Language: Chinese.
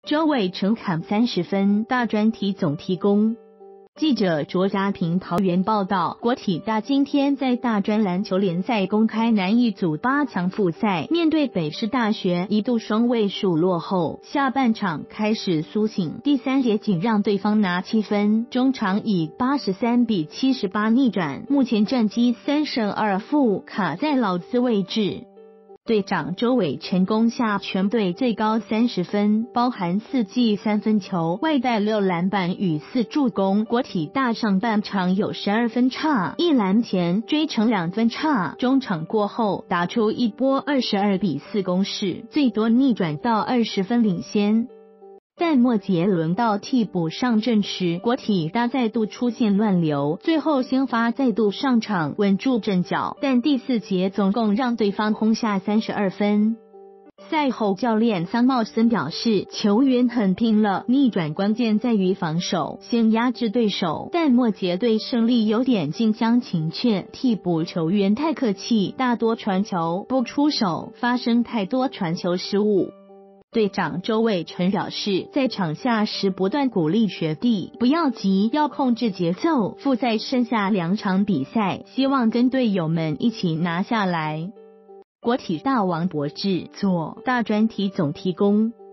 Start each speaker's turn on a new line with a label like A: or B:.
A: 周伟成砍30分，大专体总提供。记者卓家平桃园报道，国体大今天在大专篮球联赛公开男一组8强复赛，面对北师大学一度双位数落后，下半场开始苏醒，第3节仅让对方拿7分，中场以83-78逆转，目前战绩3胜2负，卡在老四位置。队长周伟成攻下全队最高30分，包含4记3分球，外带6篮板与4助攻。国体大上半场有12分差，1篮前追成2分差，中场过后打出一波22-4攻势，最多逆转到20分领先。但末节轮到替补上阵时，国体大再度出现乱流，最后先发再度上场稳住阵脚，但第4节总共让对方轰下32分。赛后教练桑茂森表示，球员很拼了，逆转关键在于防守，先压制对手，但末节对胜利有点近乡情怯，替补球员太客气，大多传球不出手，发生太多传球失误。队长周伟成表示，在场下时不断鼓励学弟不要急，要控制节奏，复赛剩下2场比赛，希望跟队友们一起拿下来。国体大王柏智做大专体总提供。